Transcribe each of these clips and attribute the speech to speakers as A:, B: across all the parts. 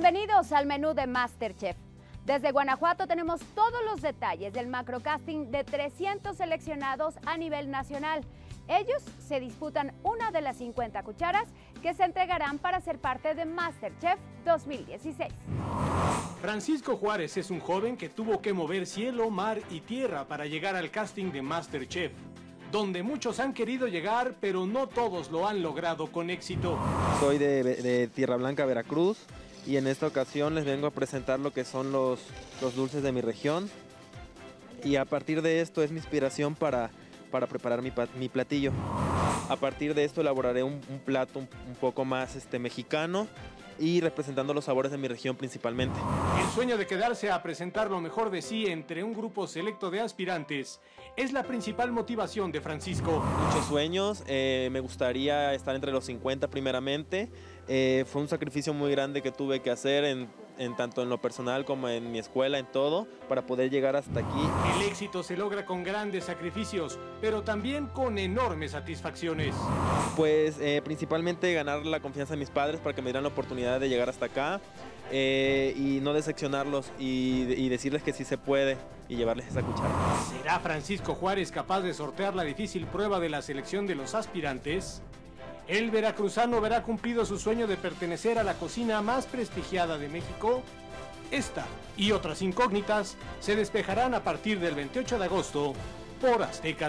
A: Bienvenidos al menú de MasterChef. Desde Guanajuato tenemos todos los detalles del macrocasting de 300 seleccionados a nivel nacional. Ellos se disputan una de las 50 cucharas que se entregarán para ser parte de MasterChef 2016.
B: Francisco Juárez es un joven que tuvo que mover cielo, mar y tierra para llegar al casting de MasterChef, donde muchos han querido llegar, pero no todos lo han logrado con éxito.
C: Soy de Tierra Blanca, Veracruz, y en esta ocasión les vengo a presentar lo que son los dulces de mi región. Y a partir de esto es mi inspiración para preparar mi platillo. A partir de esto elaboraré un plato un poco más mexicano y representando los sabores de mi región principalmente.
B: El sueño de quedarse a presentar lo mejor de sí entre un grupo selecto de aspirantes es la principal motivación de Francisco.
C: Muchos sueños, me gustaría estar entre los 50 primeramente. Fue un sacrificio muy grande que tuve que hacer tanto en lo personal como en mi escuela, en todo, para poder llegar hasta aquí.
B: El éxito se logra con grandes sacrificios, pero también con enormes satisfacciones.
C: Pues principalmente ganar la confianza de mis padres para que me dieran la oportunidad de llegar hasta acá y no decepcionarlos y decirles que sí se puede y llevarles esa cuchara.
B: ¿Será Francisco Juárez capaz de sortear la difícil prueba de la selección de los aspirantes? ¿El veracruzano verá cumplido su sueño de pertenecer a la cocina más prestigiada de México? Esta y otras incógnitas se despejarán a partir del 28 de agosto por Azteca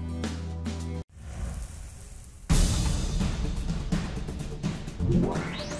B: 13.